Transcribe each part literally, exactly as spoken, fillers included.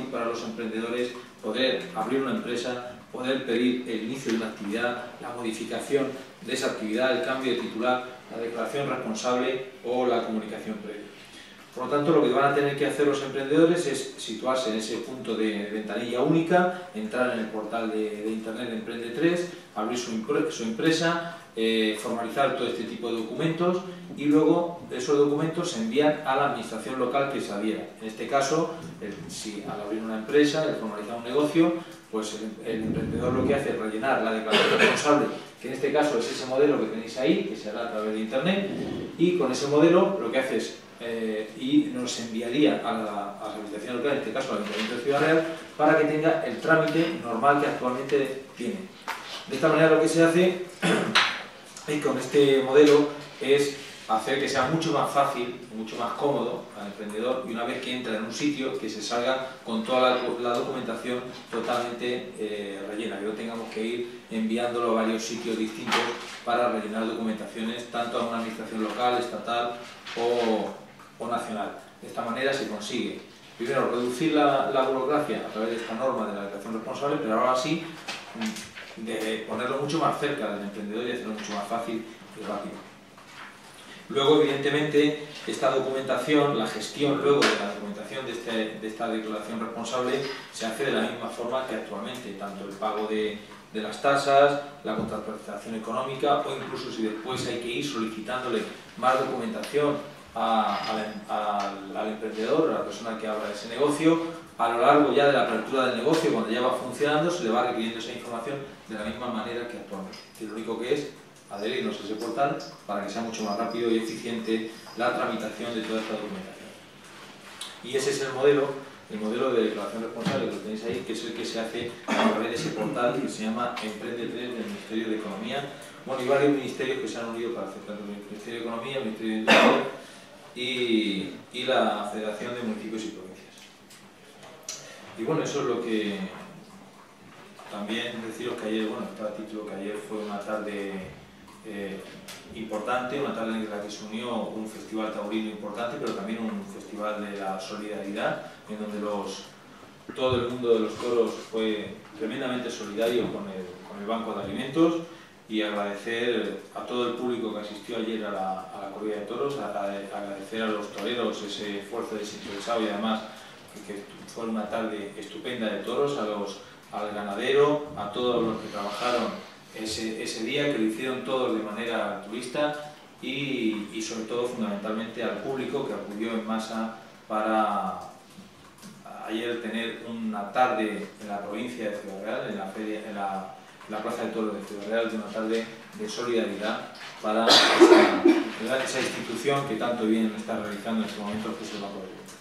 para los emprendedores poder abrir una empresa, poder pedir el inicio de una actividad, la modificación de esa actividad, el cambio de titular, la declaración responsable o la comunicación previa. Por lo tanto, lo que van a tener que hacer los emprendedores es situarse en ese punto de ventanilla única, entrar en el portal de, de internet de Emprende tres, abrir su, su empresa, eh, formalizar todo este tipo de documentos y luego esos documentos se envían a la administración local que se adhiera. En este caso, el, si al abrir una empresa, al formalizar un negocio, pues el, el emprendedor lo que hace es rellenar la declaración responsable, que en este caso es ese modelo que tenéis ahí, que se hará a través de internet, y con ese modelo lo que hace es Eh, y nos enviaría a la, a la administración local, en este caso al Ayuntamiento de Ciudad Real, para que tenga el trámite normal que actualmente tiene. De esta manera lo que se hace y con este modelo es hacer que sea mucho más fácil, mucho más cómodo al emprendedor, y una vez que entra en un sitio que se salga con toda la, la documentación totalmente eh, rellena, que no tengamos que ir enviándolo a varios sitios distintos para rellenar documentaciones tanto a una administración local, estatal o o nacional. De esta manera se consigue, primero, reducir la, la burocracia a través de esta norma de la declaración responsable, pero ahora sí de ponerlo mucho más cerca del emprendedor y hacerlo mucho más fácil y rápido. Luego, evidentemente, esta documentación, la gestión luego de la documentación de, este, de esta declaración responsable se hace de la misma forma que actualmente, tanto el pago de, de las tasas, la contraprestación económica o incluso si después hay que ir solicitándole más documentación A, a, al, al emprendedor, a la persona que abra ese negocio, a lo largo ya de la apertura del negocio, cuando ya va funcionando, se le va requiriendo esa información de la misma manera que actualmente. Y lo único que es adherirnos a ese portal para que sea mucho más rápido y eficiente la tramitación de toda esta documentación. Y ese es el modelo, el modelo de declaración responsable que lo tenéis ahí, que es el que se hace a través de ese portal que se llama Emprende tres del Ministerio de Economía. Bueno, y varios ministerios que se han unido para hacer tanto el Ministerio de Economía, el Ministerio de Industria Y, y la Federación de Municipios y Provincias. Y bueno, eso es lo que también deciros que ayer, bueno, está a título que ayer fue una tarde eh, importante, una tarde en la que se unió un festival taurino importante, pero también un festival de la solidaridad, en donde los, todo el mundo de los toros fue tremendamente solidario con el, con el Banco de Alimentos. Y agradecer a todo el público que asistió ayer a la, a la corrida de toros, a, a, agradecer a los toreros ese esfuerzo desinteresado y además que, que fue una tarde estupenda de toros, a los, al ganadero, a todos los que trabajaron ese, ese día, que lo hicieron todos de manera altruista y, y sobre todo fundamentalmente al público que acudió en masa para ayer tener una tarde en la provincia de Ciudad Real, en la feria, en la la Plaza de Toros de Ciudad Real, de una tarde de solidaridad para esa, esa institución que tanto bien está realizando en este momento, que es el Banco de Alimentos.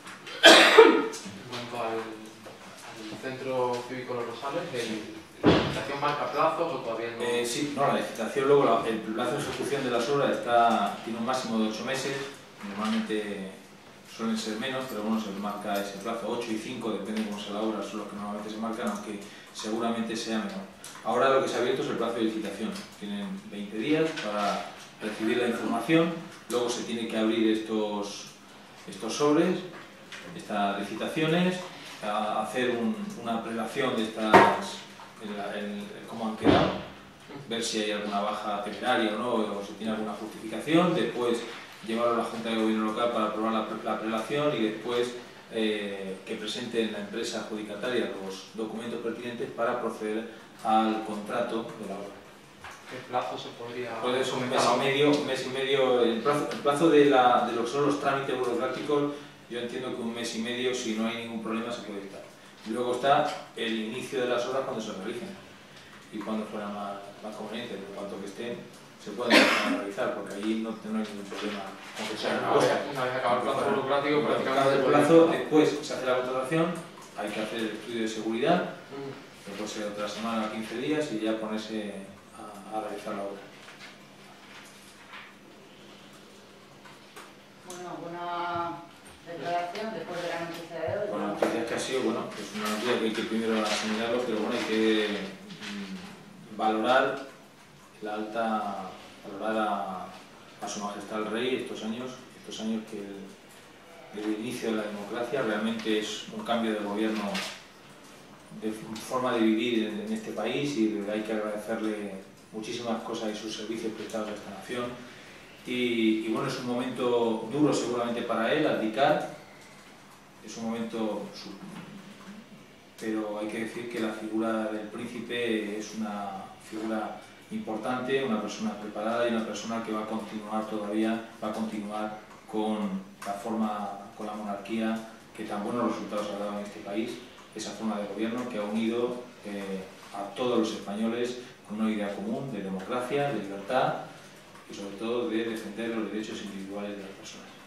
En cuanto al, al Centro Cívico Los Rosales, ¿la licitación marca plazos o todavía no? Eh, sí, no, la licitación, luego la, el plazo de ejecución de las obras está, tiene un máximo de ocho meses, normalmente suelen ser menos, pero bueno, se marca ese plazo, ocho y cinco, depende de cómo sea la obra, son los que normalmente se marcan, aunque seguramente sea menor. Ahora lo que se ha abierto es el plazo de licitación. Tienen veinte días para recibir la información, luego se tiene que abrir estos, estos sobres, estas licitaciones, a hacer un, una prelación de estas, en la, en, cómo han quedado, ver si hay alguna baja temeraria o no, o si tiene alguna justificación, después llevarlo a la Junta de Gobierno Local para aprobar la, la prelación y después eh, que presente la empresa adjudicataria los documentos pertinentes para proceder al contrato de la obra. ¿Qué plazo se podría...? Puede ser un mes y medio, un mes y medio el plazo, el plazo de, la, de lo que son los trámites burocráticos, yo entiendo que un mes y medio, si no hay ningún problema, se puede evitar. Y luego está el inicio de las obras cuando se realicen y cuando fuera más, más conveniente, por cuanto que estén, se pueden realizar, porque allí no, no hay ningún problema. O sea, una vez, una vez acaba el plazo burocrático, prácticamente... El plazo, después se hace la contratación, hay que hacer el estudio de seguridad, que puede ser otra semana o quince días, y ya ponerse a, a realizar la obra. Bueno, buena declaración después de la noticia de hoy. Bueno, la noticia que ha sido, bueno, pues una noticia que hay que primero asimilarlo, pero bueno, hay que mmm, valorar la alta, valorar a, a su majestad el rey estos años, estos años que, el, desde el inicio de la democracia. Realmente es un cambio de gobierno, de forma de vivir en, en este país, y hay que agradecerle muchísimas cosas y sus servicios prestados a esta nación. Y, y bueno, es un momento duro seguramente para él, abdicar, es un momento, pero hay que decir que la figura del príncipe es una figura importante, una persona preparada y una persona que va a continuar todavía, va a continuar con la forma, con la monarquía que tan buenos resultados ha dado en este país, esa forma de gobierno que ha unido eh, a todos los españoles con una idea común de democracia, de libertad y sobre todo de defender los derechos individuales de las personas.